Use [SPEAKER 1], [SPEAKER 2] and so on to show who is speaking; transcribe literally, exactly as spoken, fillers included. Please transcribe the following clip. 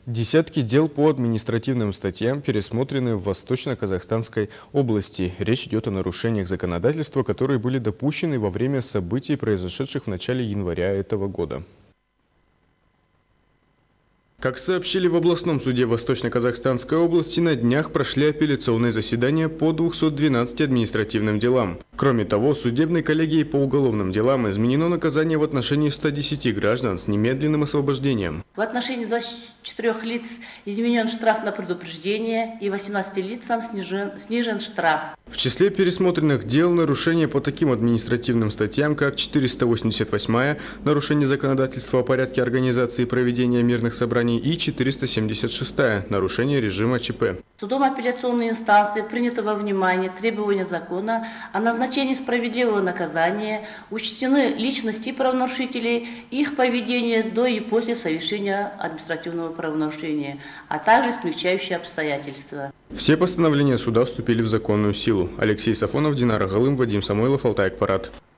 [SPEAKER 1] Десятки дел по административным статьям пересмотрены в Восточно-Казахстанской области. Речь идет о нарушениях законодательства, которые были допущены во время событий, произошедших в начале января этого года. Как сообщили в областном суде Восточно-Казахстанской области, на днях прошли апелляционные заседания по двухсот двенадцати административным делам. Кроме того, судебной коллегией по уголовным делам изменено наказание в отношении ста десяти граждан с немедленным освобождением.
[SPEAKER 2] В отношении двадцати четырёх лиц изменен штраф на предупреждение и восемнадцати лицам снижен, снижен штраф.
[SPEAKER 1] В числе пересмотренных дел нарушения по таким административным статьям, как четыреста восемьдесят восьмая «Нарушение законодательства о порядке организации и проведения мирных собраний» и четыреста семьдесят шестая «Нарушение режима ЧП».
[SPEAKER 2] Судом апелляционной инстанции принято во внимание требования закона о назначении справедливого наказания, учтены личности правонарушителей, их поведение до и после совершения административного правонарушения, а также смягчающие обстоятельства.
[SPEAKER 1] Все постановления суда вступили в законную силу. Алексей Сафонов, Динара Галым, Вадим Самойлов, Алтайакпарат.